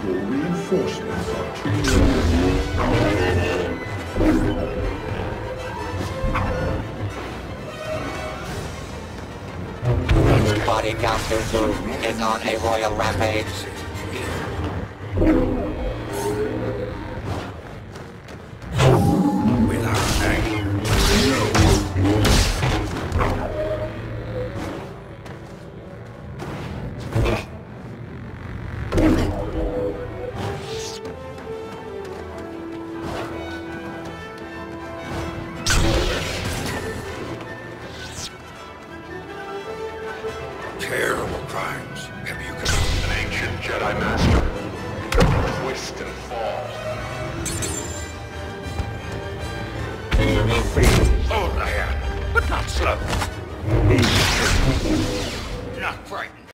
Valuable reinforcements are too low. Bodyguard Zuzu is on a royal rampage. Terrible crimes have you committed? An ancient Jedi Master. Twist and fall. Oh, land, but not slow. Not frightened.